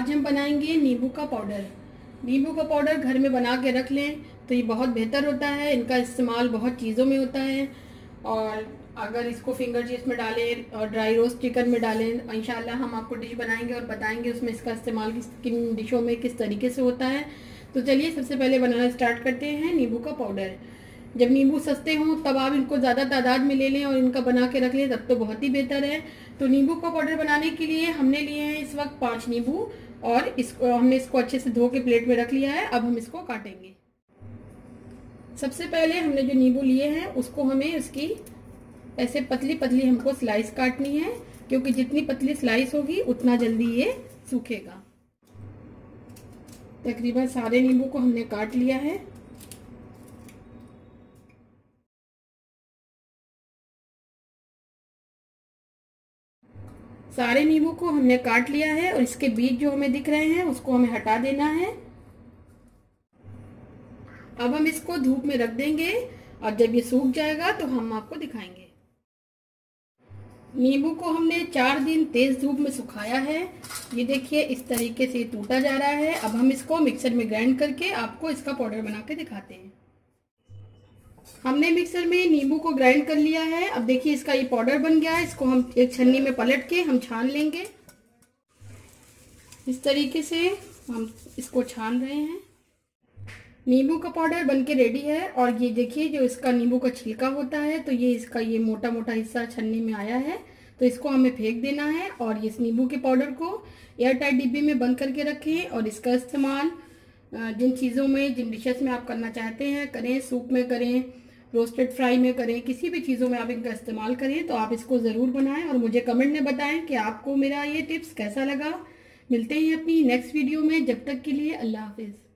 आज हम बनाएंगे नींबू का पाउडर। नींबू का पाउडर घर में बना के रख लें तो ये बहुत बेहतर होता है। इनका इस्तेमाल बहुत चीज़ों में होता है और अगर इसको फिंगर चिप्स में डालें और ड्राई रोस्ट चिकन में डालें, इंशाल्लाह हम आपको डिश बनाएंगे और बताएंगे उसमें इसका इस्तेमाल किन डिशों में किस तरीके से होता है। तो चलिए सबसे पहले बनाना स्टार्ट करते हैं नींबू का पाउडर। जब नींबू सस्ते हों तब आप इनको ज़्यादा तादाद में ले लें और इनका बना के रख लें, तब तो बहुत ही बेहतर है। तो नींबू का पाउडर बनाने के लिए हमने लिए हैं इस वक्त 5 नींबू और हमने इसको अच्छे से धो के प्लेट में रख लिया है। अब हम इसको काटेंगे। सबसे पहले हमने जो नींबू लिए हैं उसको हमें उसकी ऐसे पतली पतली हमको स्लाइस काटनी है, क्योंकि जितनी पतली स्लाइस होगी उतना जल्दी ये सूखेगा। तकरीबन सारे नींबू को हमने काट लिया है। सारे नींबू को हमने काट लिया है और इसके बीज जो हमें दिख रहे हैं उसको हमें हटा देना है। अब हम इसको धूप में रख देंगे और जब ये सूख जाएगा तो हम आपको दिखाएंगे। नींबू को हमने 4 दिन तेज धूप में सुखाया है। ये देखिए इस तरीके से टूटा जा रहा है। अब हम इसको मिक्सर में ग्राइंड करके आपको इसका पाउडर बना के दिखाते हैं। हमने मिक्सर में नींबू को ग्राइंड कर लिया है। अब देखिए इसका ये पाउडर बन गया है। इसको हम एक छन्नी में पलट के हम छान लेंगे। इस तरीके से हम इसको छान रहे हैं। नींबू का पाउडर बनके रेडी है। और ये देखिए जो इसका नींबू का छिलका होता है तो ये इसका ये मोटा मोटा हिस्सा छन्नी में आया है, तो इसको हमें फेंक देना है। और इस नींबू के पाउडर को एयर टाइट डिब्बे में बंद करके रखें और इसका इस्तेमाल जिन चीज़ों में, जिन डिशेस में आप करना चाहते हैं करें। सूप में करें, रोस्टेड फ्राई में करें, किसी भी चीज़ों में आप इनका इस्तेमाल करें। तो आप इसको ज़रूर बनाएं और मुझे कमेंट में बताएं कि आपको मेरा ये टिप्स कैसा लगा। मिलते हैं अपनी नेक्स्ट वीडियो में। जब तक के लिए अल्लाह हाफिज़।